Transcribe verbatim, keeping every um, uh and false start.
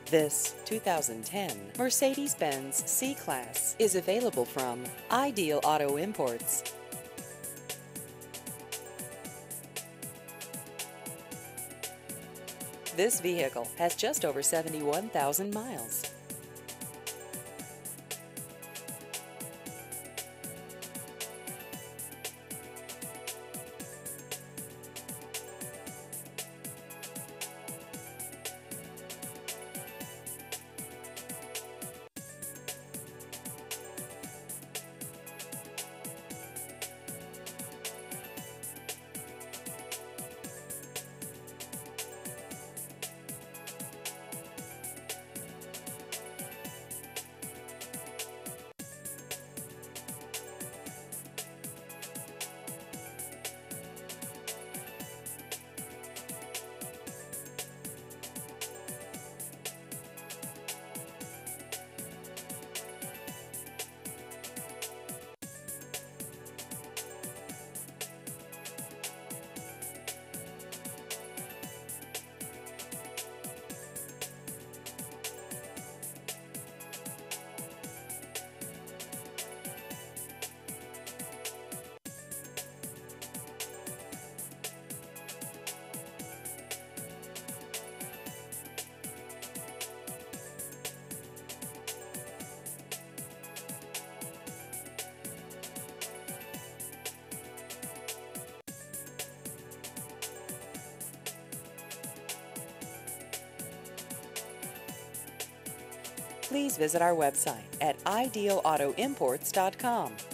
This two thousand ten Mercedes-Benz C-Class is available from Ideal Auto Imports. This vehicle has just over seventy-one thousand miles. Please visit our website at ideal auto imports dot com.